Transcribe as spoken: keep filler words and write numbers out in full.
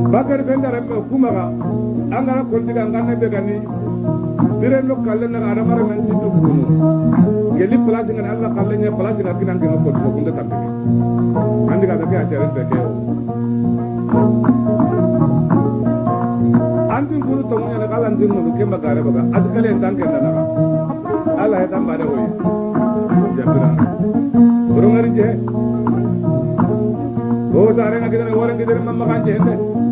bakar bendara me kumaga angara kontiga ngane be gani dire no kallen na ara mara nan tindu kunu geli place ngana alla kallen ya place ngati nan ngene ko ko kunda tambe andi ga ke ajare be ke antin kunu to ngana kalan din no ke magare baga adkale ndan ke na ala ya tan bare hoyi jabira burungari je o dare na kidane woran kidane mamma kan je